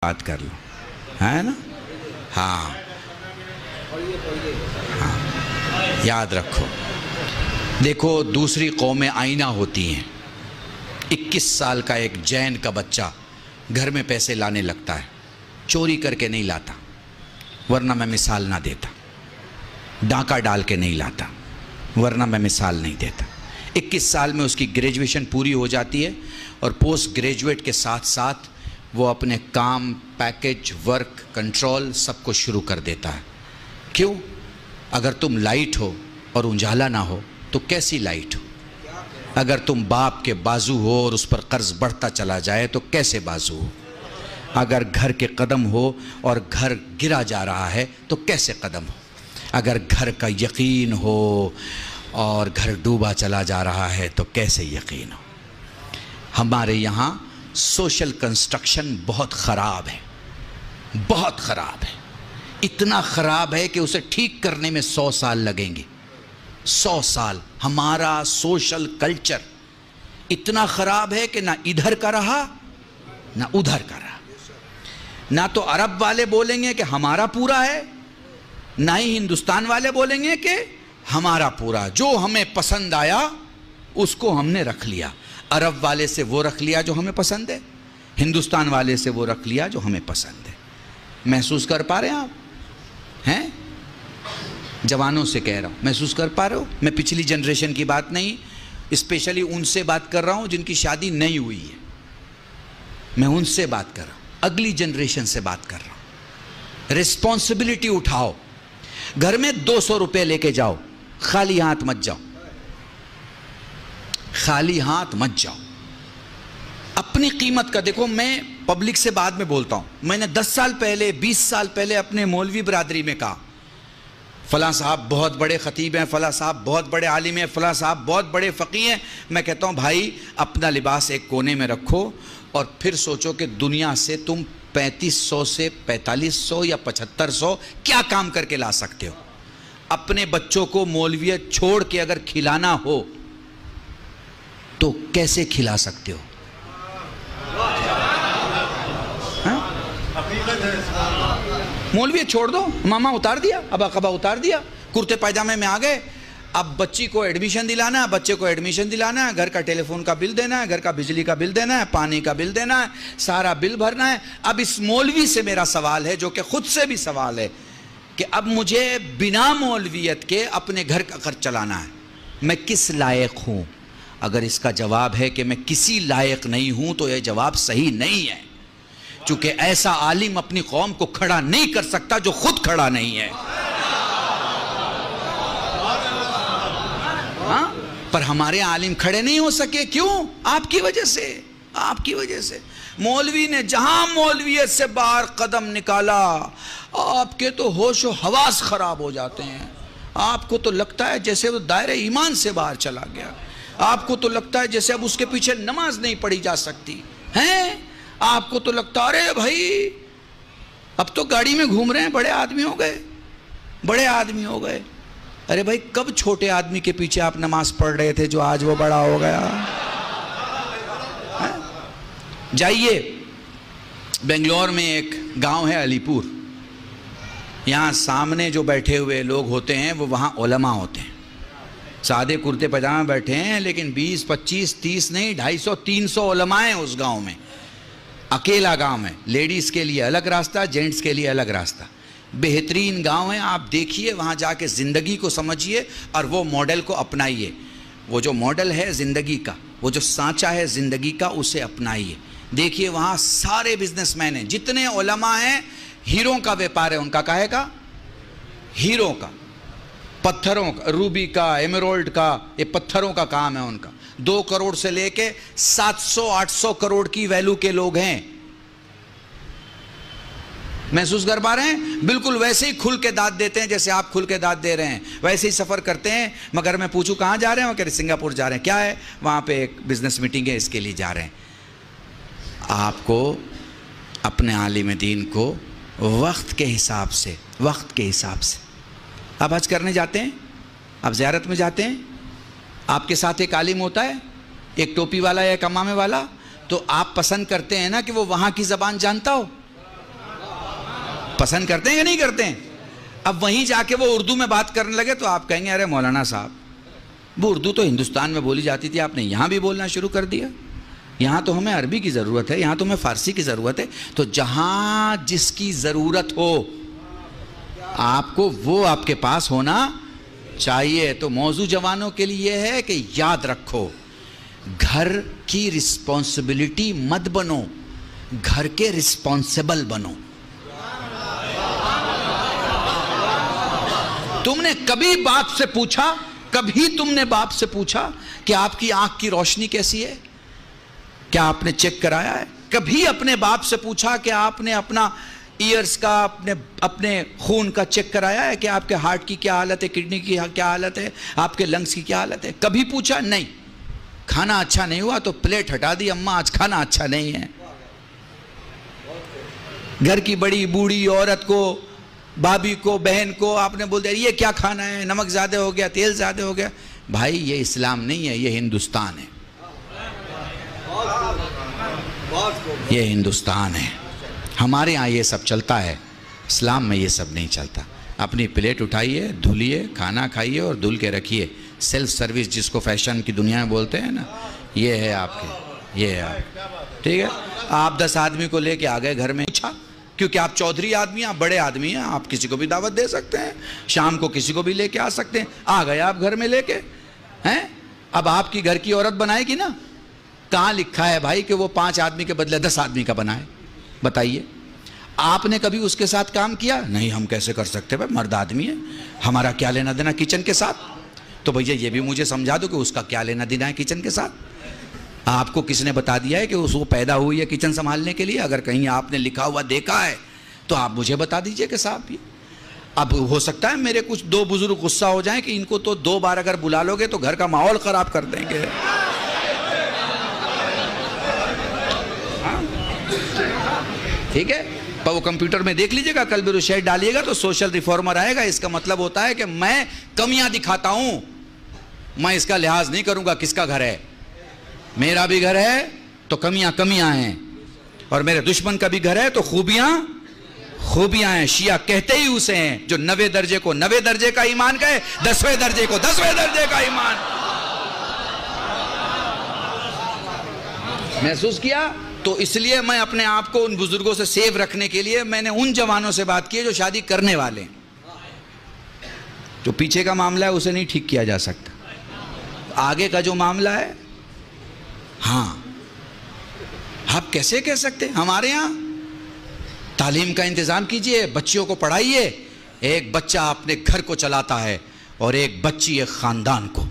بات کر لو، ہے نا؟ ہاں یاد رکھو، دیکھو دوسری قومیں آئینہ ہوتی ہیں. 21 سال کا ایک جین کا بچہ گھر میں پیسے لانے لگتا ہے، چوری کر کے نہیں لاتا، ورنہ میں مثال نہ دیتا. ڈاکہ ڈال کے نہیں لاتا، ورنہ میں مثال نہیں دیتا. 21 سال میں اس کی گریجویشن پوری ہو جاتی ہے اور پوسٹ گریجویٹ کے ساتھ ساتھ وہ اپنے کام، پیکج، ورک، کنٹرول سب کو شروع کر دیتا ہے. کیوں؟ اگر تم لائٹ ہو اور اجالا نہ ہو تو کیسی لائٹ ہو؟ اگر تم باپ کے بازو ہو اور اس پر قرض بڑھتا چلا جائے تو کیسے بازو ہو؟ اگر گھر کے قدم ہو اور گھر گرا جا رہا ہے تو کیسے قدم ہو؟ اگر گھر کا یقین ہو اور گھر ڈوبا چلا جا رہا ہے تو کیسے یقین ہو؟ ہمارے یہاں سوشل کنسٹرکشن بہت خراب ہے، بہت خراب ہے. اتنا خراب ہے کہ اسے ٹھیک کرنے میں 100 سال لگیں گے. 100 سال. ہمارا سوشل کلچر اتنا خراب ہے کہ نہ ادھر کا رہا نہ ادھر کا رہا. نہ تو عرب والے بولیں گے کہ ہمارا پورا ہے، نہ ہی ہندوستان والے بولیں گے کہ ہمارا پورا. جو ہمیں پسند آیا اس کو ہم نے رکھ لیا. عرب والے سے وہ رکھ لیا جو ہمیں پسند ہے، ہندوستان والے سے وہ رکھ لیا جو ہمیں پسند ہے. محسوس کر پا رہے ہیں آپ؟ ہیں؟ جوانوں سے کہہ رہا ہوں، محسوس کر پا رہے ہو؟ میں پچھلی جنریشن کی بات نہیں، اسپیشلی ان سے بات کر رہا ہوں جن کی شادی نہیں ہوئی ہے. میں ان سے بات کر رہا ہوں، اگلی جنریشن سے بات کر رہا ہوں. ریسپانسبلٹی اٹھاؤ. گھر میں 200 روپے لے کے جاؤ، خالی ہاتھ مت جاؤ، خالی ہاتھ مت جاؤ. اپنی قیمت کا دیکھو. میں پبلک سے بعد میں بولتا ہوں. میں نے 10 سال پہلے، 20 سال پہلے اپنے مولوی برادری میں کہا فلاں صاحب بہت بڑے خطیب ہیں، فلاں صاحب بہت بڑے عالم ہیں، فلاں صاحب بہت بڑے فقیہ ہیں. میں کہتا ہوں بھائی اپنا لباس ایک کونے میں رکھو اور پھر سوچو کہ دنیا سے تم 3500 سے 4500 یا 7500 کیا کام کر کے لا سکتے ہو. اپنے بچوں کو مولویت چھوڑ کے اگر کھلانا ہو تو کیسے کھلا سکتے ہو؟ مولویت چھوڑ دو، ماما اتار دیا، ابا قبا اتار دیا، کرتے پائجامے میں آ گئے. اب بچی کو ایڈمیشن دلانا ہے، بچے کو ایڈمیشن دلانا ہے، گھر کا ٹیلی فون کا بل دینا ہے، گھر کا بجلی کا بل دینا ہے، پانی کا بل دینا ہے، سارا بل بھرنا ہے. اب اس مولوی سے میرا سوال ہے جو کہ خود سے بھی سوال ہے کہ اب مجھے بنا مولویت کے اپنے گھر کا خرچ چلانا ہے. میں کس لائق ہوں؟ اگر اس کا جواب ہے کہ میں کسی لائق نہیں ہوں تو یہ جواب صحیح نہیں ہے، چونکہ ایسا عالم اپنی قوم کو کھڑا نہیں کر سکتا جو خود کھڑا نہیں ہے. ہاں؟ پر ہمارے عالم کھڑے نہیں ہو سکے. کیوں؟ آپ کی وجہ سے. آپ کی وجہ سے. مولوی نے جہاں مولویت سے باہر قدم نکالا آپ کے تو ہوش و حواس خراب ہو جاتے ہیں. آپ کو تو لگتا ہے جیسے وہ دائرہ ایمان سے باہر چلا گیا. آپ کو تو لگتا ہے جیسے اب اس کے پیچھے نماز نہیں پڑھی جا سکتی ہیں. آپ کو تو لگتا ہے ارے بھائی اب تو گاڑی میں گھوم رہے ہیں، بڑے آدمی ہو گئے، بڑے آدمی ہو گئے. ارے بھائی کب چھوٹے آدمی کے پیچھے آپ نماز پڑھ رہے تھے جو آج وہ بڑا ہو گیا؟ جائیے بنگلور میں ایک گاؤں ہے علی پور. یہاں سامنے جو بیٹھے ہوئے لوگ ہوتے ہیں وہ وہاں علماء ہوتے ہیں. سادے کرتے پاجامے بیٹھے ہیں لیکن 20 25 30 نہیں 250 300 علماء ہیں اس گاؤں میں. اکیلا گاؤں ہے، لیڈیز کے لیے الگ راستہ، جینٹس کے لیے الگ راستہ. بہترین گاؤں ہے. آپ دیکھیے وہاں جا کے زندگی کو سمجھیے اور وہ ماڈل کو اپنائیے. وہ جو ماڈل ہے زندگی کا، وہ جو سانچہ ہے زندگی کا، اسے اپنائیے. دیکھیے وہاں سارے بزنس مین ہیں، جتنے علماء ہیں ہیروں کا ویپار ہے ان کا. کہے کا ہیروں کا، پتھروں کا، روبی کا، ایمرالڈ کا، یہ پتھروں کا کام ہے ان کا. 2 کروڑ سے لے کے 700 800 کروڑ کی ویلو کے لوگ ہیں. محسوس کر پا رہے ہیں؟ بالکل ویسے ہی کھل کے داد دیتے ہیں جیسے آپ کھل کے داد دے رہے ہیں، ویسے ہی سفر کرتے ہیں. مگر میں پوچھوں کہاں جا رہے ہیں؟ وہ کہہ رہے سنگاپور جا رہے ہیں. کیا ہے وہاں پہ؟ ایک بزنس میٹنگ ہے، اس کے لیے جا رہے ہیں. آپ کو اپنے عالم دین کو وقت کے حساب سے، وقت کے حساب سے. آپ حج کرنے جاتے ہیں، آپ زیارت میں جاتے ہیں، آپ کے ساتھ ایک عالم ہوتا ہے، ایک ٹوپی والا یا ایک امامے والا، تو آپ پسند کرتے ہیں نا کہ وہ وہاں کی زبان جانتا ہو. پسند کرتے ہیں یا نہیں کرتے ہیں؟ اب وہیں جا کے وہ اردو میں بات کرنے لگے تو آپ کہیں گے ارے مولانا صاحب وہ اردو تو ہندوستان میں بولی جاتی تھی، آپ نے یہاں بھی بولنا شروع کر دیا، یہاں تو ہمیں عربی کی ضرورت ہے، یہاں تو ہمیں فارسی کی ضرورت ہے۔ تو جہاں جس کی ضرورت ہو آپ کو وہ آپ کے پاس ہونا چاہیے۔ تو موضوع جوانوں کے لیے یہ ہے کہ یاد رکھو گھر کی رسپانسبلٹی مت بنو، گھر کے رسپانسبل بنو۔ تم نے کبھی باپ سے پوچھا، کبھی تم نے باپ سے پوچھا کہ آپ کی آنکھ کی روشنی کیسی ہے؟ کیا آپ نے چیک کرایا ہے؟ کبھی اپنے باپ سے پوچھا کہ آپ نے اپنا ایئرز کا اپنے خون کا چیک کرایا ہے کہ آپ کے ہارٹ کی کیا حالت ہے، کڈنی کی کیا حالت ہے، آپ کے لنگز کی کیا حالت ہے؟ کبھی پوچھا؟ نہیں۔ کھانا اچھا نہیں ہوا تو پلیٹ ہٹا دی، اماں آج کھانا اچھا نہیں ہے۔ گھر کی بڑی بوڑھی عورت کو، بھابھی کو، بہن کو آپ نے بول دیا یہ کیا کھانا ہے، نمک زیادہ ہو گیا، تیل زیادہ ہو گیا۔ بھائی یہ اسلام نہیں ہے، یہ ہندوستان ہے، یہ ہندوستان ہے۔ ہمارے ہاں یہ سب چلتا ہے، اسلام میں یہ سب نہیں چلتا۔ اپنی پلیٹ اٹھائیے، دھلیے، کھانا کھائیے اور دھل کے رکھیے۔ سیلف سروس جس کو فیشن کی دنیا میں بولتے ہیں نا، یہ ہے آپ کے، یہ ہے آپ، ٹھیک ہے۔ آپ 10 آدمی کو لے کے آ گئے گھر میں، پوچھا کیونکہ آپ چودھری آدمی ہیں، آپ بڑے آدمی ہیں، آپ کسی کو بھی دعوت دے سکتے ہیں، شام کو کسی کو بھی لے کے آ سکتے ہیں۔ آ گئے آپ گھر میں لے کے ہیں، اب آپ کی گھر کی عورت بنائے گی نا۔ کہاں لکھا ہے بھائی کہ وہ 5 آدمی کے بدلے 10 آدمی کا بنائے؟ بتائیے، آپ نے کبھی اس کے ساتھ کام کیا؟ نہیں، ہم کیسے کر سکتے بھائی، مرد آدمی ہے، ہمارا کیا لینا دینا کچن کے ساتھ؟ تو بھیا یہ بھی مجھے سمجھا دو کہ اس کا کیا لینا دینا ہے کچن کے ساتھ۔ آپ کو کس نے بتا دیا ہے کہ وہ پیدا ہوئی ہے کچن سنبھالنے کے لیے؟ اگر کہیں آپ نے لکھا ہوا دیکھا ہے تو آپ مجھے بتا دیجئے کہ صاحب یہ اب ہو سکتا ہے میرے کچھ 2 بزرگ غصہ ہو جائیں کہ ان کو تو 2 بار اگر بلا لو گے تو گھر کا ماحول خراب کر دیں گے۔ ٹھیک ہے، پر وہ کمپیوٹر میں دیکھ لیجئے گا، کل بھی شیئر ڈالیے گا تو سوشل ریفارمر آئے گا۔ اس کا مطلب ہوتا ہے کہ میں کمیاں دکھاتا ہوں، میں اس کا لحاظ نہیں کروں گا کس کا گھر ہے۔ میرا بھی گھر ہے تو کمیاں ہیں، اور میرے دشمن کا بھی گھر ہے تو خوبیاں ہیں۔ شیعہ کہتے ہی اسے ہیں جو 90 درجے کو 90 درجے کا ایمان کہے، 10ویں درجے کو 10ویں درجے کا ایمان۔ محسوس کیا؟ تو اس لیے میں اپنے آپ کو ان بزرگوں سے سیو رکھنے کے لیے میں نے ان جوانوں سے بات کی جو شادی کرنے والے ہیں۔ جو پیچھے کا معاملہ ہے اسے نہیں ٹھیک کیا جا سکتا، آگے کا جو معاملہ ہے ہاں آپ کیسے کہہ سکتے؟ ہمارے ہاں تعلیم کا انتظام کیجئے، بچیوں کو پڑھائیے۔ ایک بچہ اپنے گھر کو چلاتا ہے اور ایک بچی ایک خاندان کو،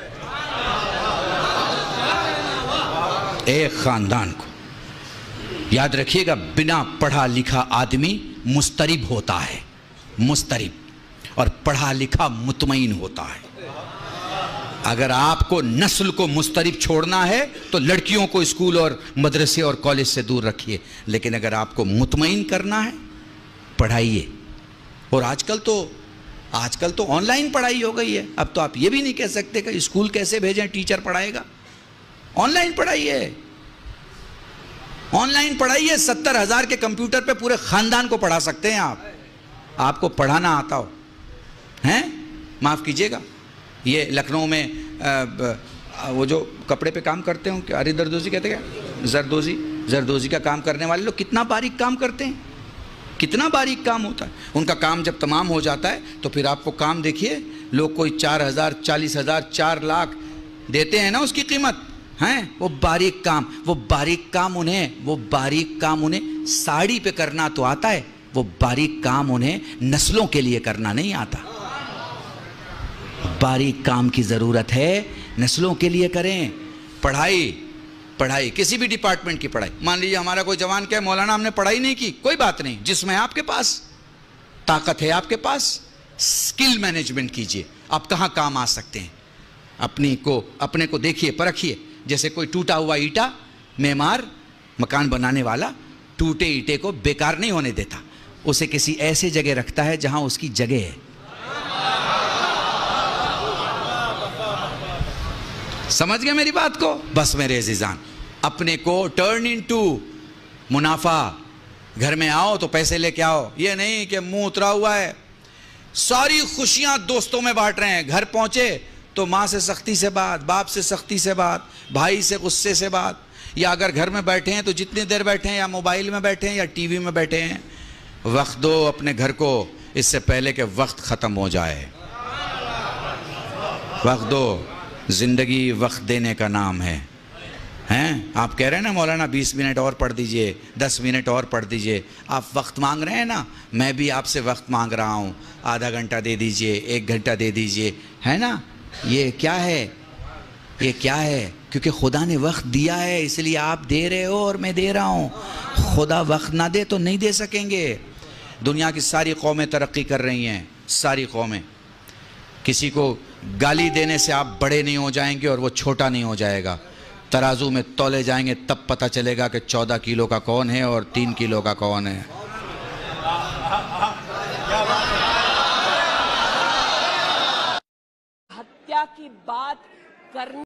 ایک خاندان کو۔ یاد رکھیے گا بنا پڑھا لکھا آدمی مضطرب ہوتا ہے، مضطرب، اور پڑھا لکھا مطمئن ہوتا ہے۔ اگر آپ کو نسل کو مضطرب چھوڑنا ہے تو لڑکیوں کو اسکول اور مدرسے اور کالج سے دور رکھیے، لیکن اگر آپ کو مطمئن کرنا ہے پڑھائیے۔ اور آج کل تو آن لائن پڑھائی ہو گئی ہے، اب تو آپ یہ بھی نہیں کہہ سکتے کہ اسکول کیسے بھیجیں، ٹیچر پڑھائے گا۔ On line پڑھائیے، on line پڑھائیے۔ 70,000 کے کمپیوٹر پہ پورے خاندان کو پڑھا سکتے ہیں آپ کو پڑھانا آتا ہو ہیں۔ معاف کیجئے گا، یہ لکھنؤ میں وہ جو کپڑے پہ کام کرتے ہوں کہ اری دردوزی کہتے ہیں، زردوزی کا کام کرنے والے لوگ کتنا باریک کام کرتے ہیں، کتنا باریک کام ہوتا ہے ان کا۔ کام جب تمام ہو جاتا ہے تو پھر آپ کو کام دیکھیے، لوگ کوئی 4,000 40,000 4 لاکھ دیتے ہیں نا اس کی قیمت ہیں۔ وہ باریک کام انہیں ساڑی پہ کرنا تو آتا ہے، وہ باریک کام انہیں نسلوں کے لیے کرنا نہیں آتا۔ باریک کام کی ضرورت ہے، نسلوں کے لیے کریں۔ پڑھائی کسی بھی ڈپارٹمنٹ کی پڑھائی، مان لیجیے ہمارا کوئی جوان کہے مولانا ہم نے پڑھائی نہیں کی، کوئی بات نہیں، جس میں آپ کے پاس طاقت ہے، آپ کے پاس سکل مینجمنٹ کیجئے، آپ کہاں کام آ سکتے ہیں، اپنے کو دیکھیے، پرکھیے۔ جیسے کوئی ٹوٹا ہوا اینٹا، معمار مکان بنانے والا ٹوٹے اینٹے کو بیکار نہیں ہونے دیتا، اسے کسی ایسے جگہ رکھتا ہے جہاں اس کی جگہ ہے۔ سمجھ گئے میری بات کو؟ بس میرے عزیزان، اپنے کو ٹرن انٹو منافع گھر میں آؤ تو پیسے لے کے آؤ، یہ نہیں کہ منہ اترا ہوا ہے. ساری خوشیاں دوستوں میں بانٹ رہے ہیں. گھر پہنچے تو ماں سے سختی سے بات، باپ سے سختی سے بات، بھائی سے غصے سے بات. یا اگر گھر میں بیٹھے ہیں تو جتنی دیر بیٹھے ہیں یا موبائل میں بیٹھے ہیں یا ٹی وی میں بیٹھے ہیں. وقت دو اپنے گھر کو اس سے پہلے کہ وقت ختم ہو جائے. وقت دو. زندگی وقت دینے کا نام ہے. آپ کہہ رہے ہیں نا مولانا 20 منٹ اور پڑھ دیجئے، 10 منٹ اور پڑھ دیجئے. آپ وقت مانگ رہے ہیں نا، میں بھی آپ سے وقت مانگ رہا ہوں. آدھا گھنٹہ دے دیجئے، 1 گھنٹہ دے دیجئے، ہے نا. یہ کیا ہے؟ یہ کیا ہے؟ کیونکہ خدا نے وقت دیا ہے، اس لیے آپ دے رہے ہو اور میں دے رہا ہوں. خدا وقت نہ دے تو نہیں دے سکیں گے. دنیا کی ساری قومیں ترقی کر رہی ہیں، ساری قومیں. کسی کو گالی دینے سے آپ بڑے نہیں ہو جائیں گے اور وہ چھوٹا نہیں ہو جائے گا. ترازو میں تولے جائیں گے تب پتہ چلے گا کہ 14 کلو کا کون ہے اور 3 کلو کا کون ہے. ہتیا کی بات کرنے